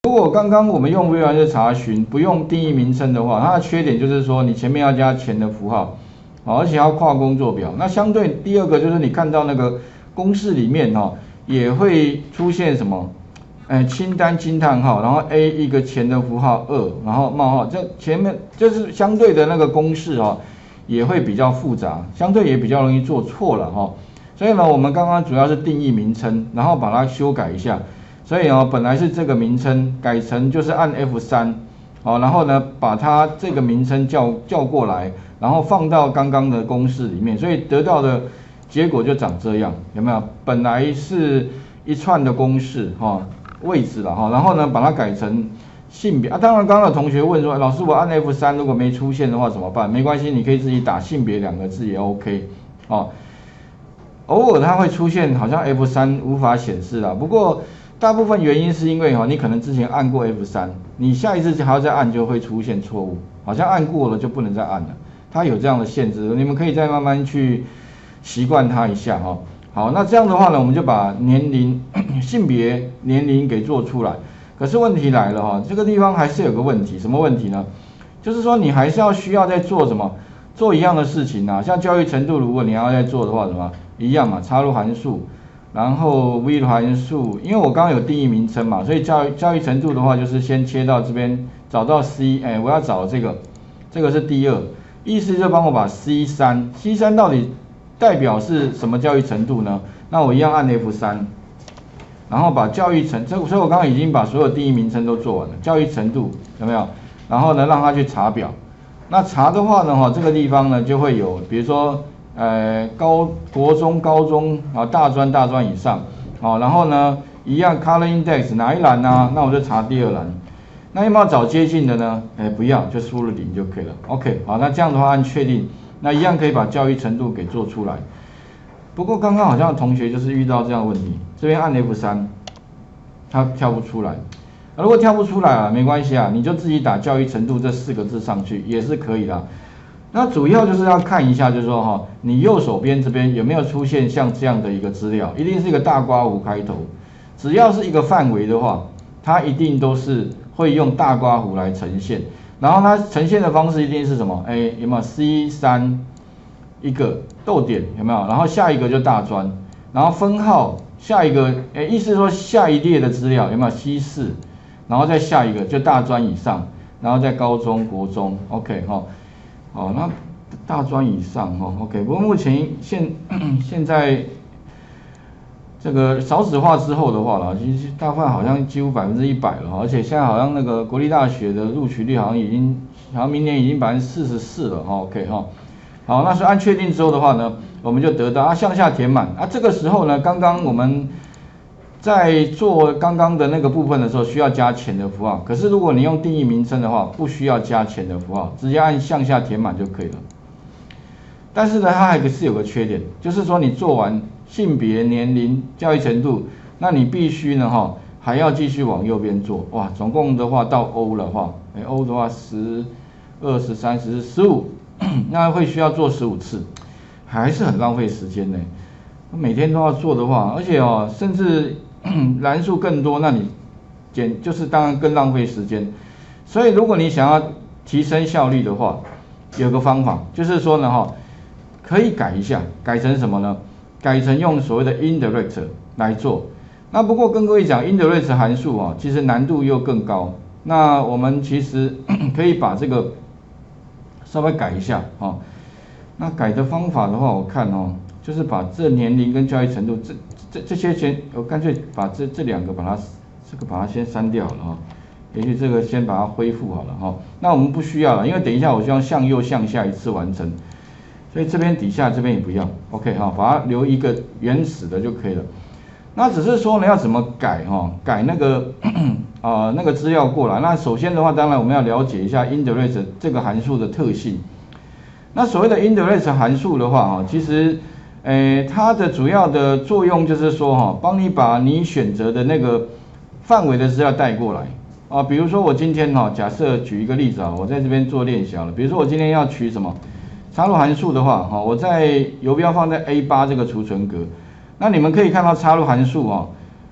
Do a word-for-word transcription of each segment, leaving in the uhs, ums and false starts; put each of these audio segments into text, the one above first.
如果刚刚我们用微软的查询不用定义名称的话，它的缺点就是说你前面要加前的符号，而且要跨工作表。那相对第二个就是你看到那个公式里面哈，也会出现什么？哎，清单惊叹号，然后 A 一个前的符号二，然后冒号，这前面就是相对的那个公式哈，也会比较复杂，相对也比较容易做错了哈。所以呢，我们刚刚主要是定义名称，然后把它修改一下。所以哦，本来是这个名称，改成就是按 F 三，哦，然后呢，把它这个名称叫叫过来，然后放到刚刚的公式里面，所以得到的结果就长这样，有没有？本来是一串的公式哈、哦，位置了哈，然后呢，把它改成性别啊。当然，刚刚的同学问说，老师我按 F 三如果没出现的话怎么办？没关系，你可以自己打性别两个字也 OK 哦。偶尔它会出现好像 F 三无法显示啦，不过大部分原因是因为哈，你可能之前按过 F 三，你下一次还要再按就会出现错误，好像按过了就不能再按了，它有这样的限制，你们可以再慢慢去习惯它一下哈。好，那这样的话呢，我们就把年龄、性别、年龄给做出来。可是问题来了哈，这个地方还是有个问题，什么问题呢？就是说你还是要需要在做什么，做一样的事情啊，像教育程度，如果你要在做的话，什么一样嘛，插入函数。然后 v 的函数，因为我刚刚有定义名称嘛，所以教育教育程度的话，就是先切到这边，找到 C， 哎，我要找这个，这个是第二，意思就帮我把 C 三 ，C 三到底代表是什么教育程度呢？那我一样按 F 三，然后把教育程，这所以我刚刚已经把所有定义名称都做完了，教育程度有没有？然后呢，让它去查表，那查的话呢，哈，这个地方呢就会有，比如说。呃，高国中、高中啊，大专、大专以上，好、哦，然后呢，一样 color index 哪一栏呢、啊？那我就查第二栏。那要不要找接近的呢？哎，不要，就输入零就可以了。OK， 好，那这样的话按确定，那一样可以把教育程度给做出来。不过刚刚好像同学就是遇到这样的问题，这边按 F 三，它跳不出来。啊、如果跳不出来啊，没关系啊，你就自己打教育程度这四个字上去也是可以的。那主要就是要看一下，就是说哈，你右手边这边有没有出现像这样的一个资料，一定是一个大括弧开头，只要是一个范围的话，它一定都是会用大括弧来呈现，然后它呈现的方式一定是什么？哎，有没有 C 三 一个逗点有没有？然后下一个就大专，然后分号下一个，哎，意思是说下一列的资料有没有 C 四，然后再下一个就大专以上，然后再高中、国中 ，OK 哈。哦，那大专以上哦 ，OK。不过目前现现在这个少子化之后的话啦，其实大部分好像几乎百分之一百了，而且现在好像那个国立大学的录取率好像已经，好像明年已经百分之四十四了哈 ，OK 哈。好，那所以按确定之后的话呢，我们就得到啊向下填满啊。这个时候呢，刚刚我们在做刚刚的那个部分的时候，需要加前的符号。可是如果你用定义名称的话，不需要加前的符号，直接按向下填满就可以了。但是呢，它还是有个缺点，就是说你做完性别、年龄、教育程度，那你必须呢哈还要继续往右边做。哇，总共的话到 O 的话，哎 O 的话十、二十、三十、十五，那会需要做十五次，还是很浪费时间呢。每天都要做的话，而且哦，甚至栏数更多，那你减就是当然更浪费时间。所以如果你想要提升效率的话，有个方法，就是说呢哈，可以改一下，改成什么呢？改成用所谓的 indirect 来做。那不过跟各位讲 indirect 函数啊，其实难度又更高。那我们其实可以把这个稍微改一下啊。那改的方法的话，我看哦，就是把这年龄跟教育程度这这这些先，我干脆把这这两个把它这个把它先删掉了啊。也许这个先把它恢复好了哈。那我们不需要了，因为等一下我希望向右向下一次完成，所以这边底下这边也不要 ，OK 哈，把它留一个原始的就可以了。那只是说呢，要怎么改哈？改那个啊、呃、那个资料过来。那首先的话，当然我们要了解一下 indirect 这个函数的特性。那所谓的 indirect 函数的话哈，其实诶它的主要的作用就是说哈，帮你把你选择的那个范围的资料带过来啊。比如说我今天哈，假设举一个例子啊，我在这边做练习了。比如说我今天要取什么插入函数的话哈，我在游标放在 A 八 这个储存格。那你们可以看到插入函数哈，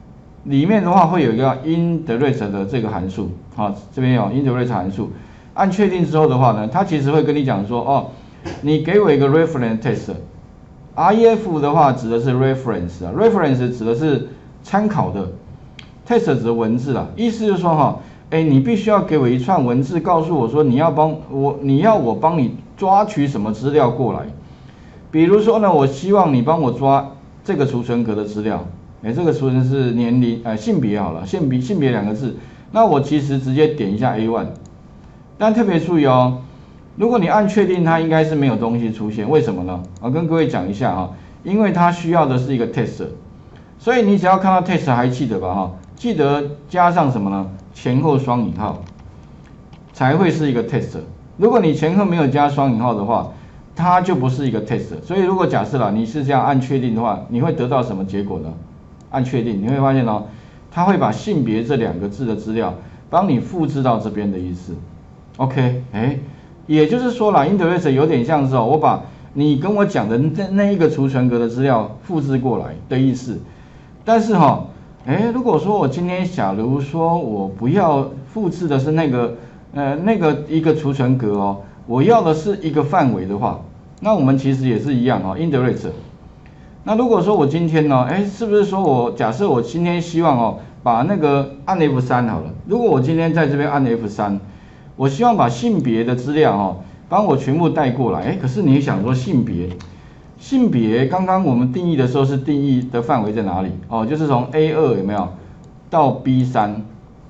里面的话会有一个 indirect 的这个函数，好，这边有 indirect 函数，按确定之后的话呢，它其实会跟你讲说，哦，你给我一个 reference test。R E F 的话指的是 reference 啊 ，reference 指的是参考的 ，test 指的文字啊，意思就是说哈，哎，你必须要给我一串文字，告诉我说你要帮我，你要我帮你抓取什么资料过来。比如说呢，我希望你帮我抓这个储存格的资料，哎，这个储存是年龄，呃，性别好了，性别性别两个字，那我其实直接点一下 A 一， 但特别注意哦。如果你按确定，它应该是没有东西出现，为什么呢？我跟各位讲一下哈，因为它需要的是一个 test， 所以你只要看到 test 还记得吧哈，记得加上什么呢？前后双引号才会是一个 test。如果你前后没有加双引号的话，它就不是一个 test。所以如果假设啦，你是这样按确定的话，你会得到什么结果呢？按确定，你会发现哦，它会把性别这两个字的资料帮你复制到这边的意思。OK， 哎。也就是说啦 ，indirect 有点像是哦，我把你跟我讲的那那一个储存格的资料复制过来的意思。但是哈、哦，哎，如果说我今天假如说我不要复制的是那个呃那个一个储存格哦，我要的是一个范围的话，那我们其实也是一样哦 ，indirect。那如果说我今天呢，哎，是不是说我假设我今天希望哦，把那个按 F 三 好了，如果我今天在这边按 F 三。我希望把性别的资料哦，帮我全部带过来。哎，可是你想说性别，性别刚刚我们定义的时候是定义的范围在哪里？哦，就是从 A 二 有没有到 B 三。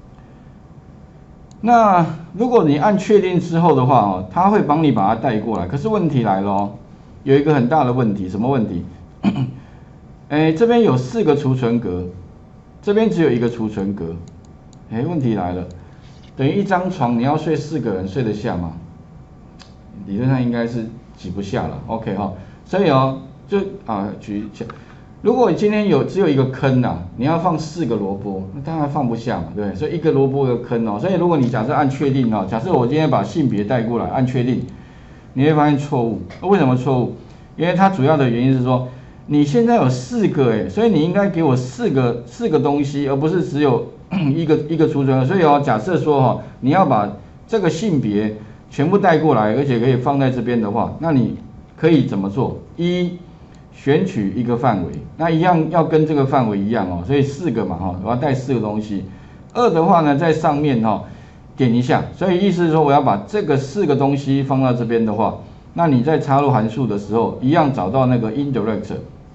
那如果你按确定之后的话哦，它会帮你把它带过来。可是问题来了哦，有一个很大的问题，什么问题？哎，这边有四个储存格，这边只有一个储存格。哎，问题来了。等于一张床，你要睡四个人睡得下吗？理论上应该是挤不下了 ，OK 哈、哦。所以哦，就啊举，如果今天有只有一个坑啊，你要放四个萝卜，那当然放不下嘛，对不对？所以一个萝卜一个坑哦。所以如果你假设按确定哦，假设我今天把性别带过来，按确定，你会发现错误。为什么错误？因为它主要的原因是说，你现在有四个哎，所以你应该给我四个四个东西，而不是只有。一个一个储存，所以哦，假设说哈、哦，你要把这个性别全部带过来，而且可以放在这边的话，那你可以怎么做？一，选取一个范围，那一样要跟这个范围一样哦，所以四个嘛哈，我要带四个东西。二的话呢，在上面哈、哦、点一下，所以意思是说我要把这个四个东西放到这边的话，那你在插入函数的时候，一样找到那个 indirect，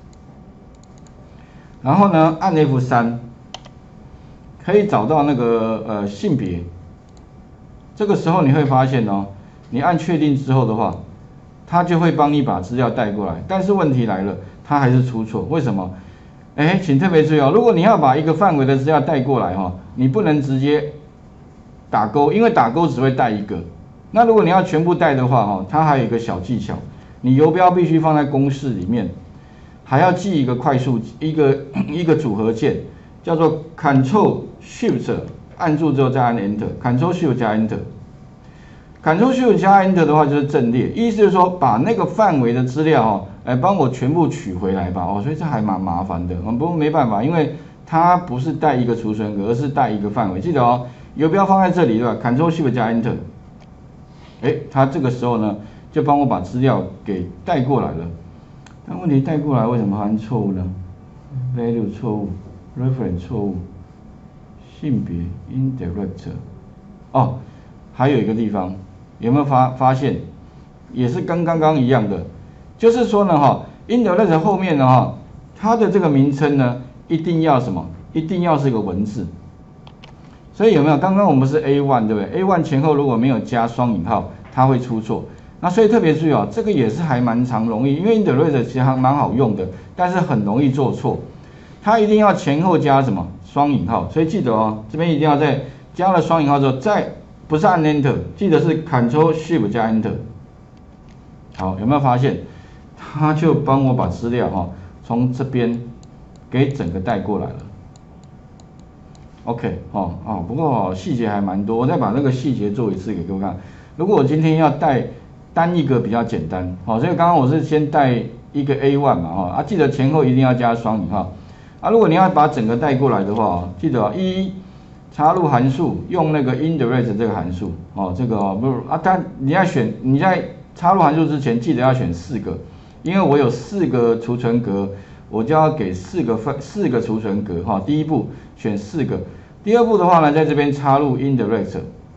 然后呢按 F 三。可以找到那个呃性别，这个时候你会发现哦，你按确定之后的话，它就会帮你把资料带过来。但是问题来了，它还是出错，为什么？哎，请特别注意哦，如果你要把一个范围的资料带过来哈、哦，你不能直接打勾，因为打勾只会带一个。那如果你要全部带的话哈、哦，它还有一个小技巧，你游标必须放在公式里面，还要记一个快速一个一个组合键。叫做 Ctrl Shift 按住之后再按 Enter，Ctrl Shift 加 Enter，Ctrl Shift 加 Enter 的话就是阵列，意思就是说把那个范围的资料哦，来帮我全部取回来吧哦，所以这还蛮麻烦的，我们不过没办法，因为它不是带一个储存格，而是带一个范围，记得哦，游标放在这里对吧 ？Ctrl Shift 加 Enter， 哎，它这个时候呢就帮我把资料给带过来了，但问题带过来为什么还是错误呢 ？Value 错误。reference 错误，性别 indirect， 哦，还有一个地方有没有发发现，也是跟刚刚一样的，就是说呢哈 ，indirect 后面呢哈，它的这个名称呢一定要什么？一定要是个文字。所以有没有？刚刚我们是 A 一 对不对 ？A 一 前后如果没有加双引号，它会出错。那所以特别注意哦，这个也是还蛮常容易，因为 indirect 其实还蛮好用的，但是很容易做错。它一定要前后加什么双引号，所以记得哦，这边一定要在加了双引号之后，再不是按 Enter， 记得是 Ctrl Shift 加 Enter。好，有没有发现？它就帮我把资料哈、哦、从这边给整个带过来了。OK， 哦哦，不过细节还蛮多，我再把那个细节做一次给各位看。如果我今天要带单一个比较简单，好、哦，所以刚刚我是先带一个 A 一 嘛，哈、哦、啊，记得前后一定要加双引号。 啊，如果你要把整个带过来的话，记得一插入函数用那个 indirect 这个函数哦，这个哦不是啊，但你要选你在插入函数之前，记得要选四个，因为我有四个储存格，我就要给四个分四个储存格哈、哦。第一步选四个，第二步的话呢，在这边插入 indirect，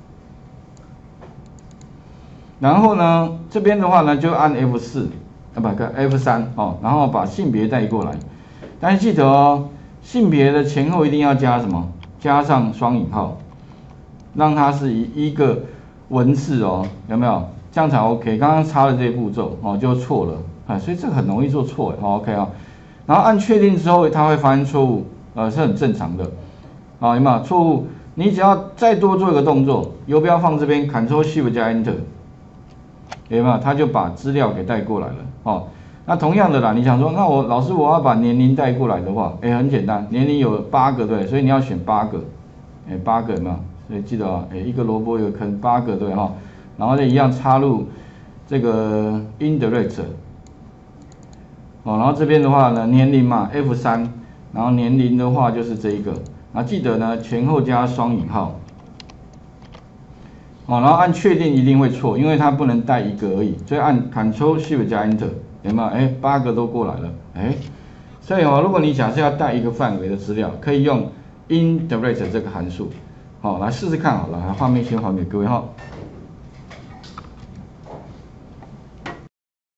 然后呢这边的话呢就按 F 四啊不 F 三哦，然后把性别带过来，但是记得哦，性别的前后一定要加什么？加上双引号，让它是以一个文字哦，有没有？这样才 OK。刚刚插的这些步骤哦就错了啊，所以这个很容易做错哦 OK 啊。然后按确定之后，它会发现错误，呃是很正常的啊，有没有错误？你只要再多做一个动作，游标放这边 ，Ctrl Shift 加 Enter， 有没有？它就把资料给带过来了哦。那同样的啦，你想说，那我老师我要把年龄带过来的话，哎，很简单，年龄有八个对，所以你要选八个，哎，八个有没有？所以记得啊，哎，一个萝卜一个坑，八个对哈，然后再一样插入这个 indirect， 哦，然后这边的话呢，年龄嘛 F 三， 然后年龄的话就是这一个，啊，记得呢前后加双引号，哦，然后按确定一定会错，因为它不能带一个而已，所以按 Ctrl Shift 加 Enter。有没有？哎，八个都过来了，哎，所以哦，如果你假设要带一个范围的资料，可以用 indirect 这个函数，好、哦，来试试看好了，画面先还给各位哈。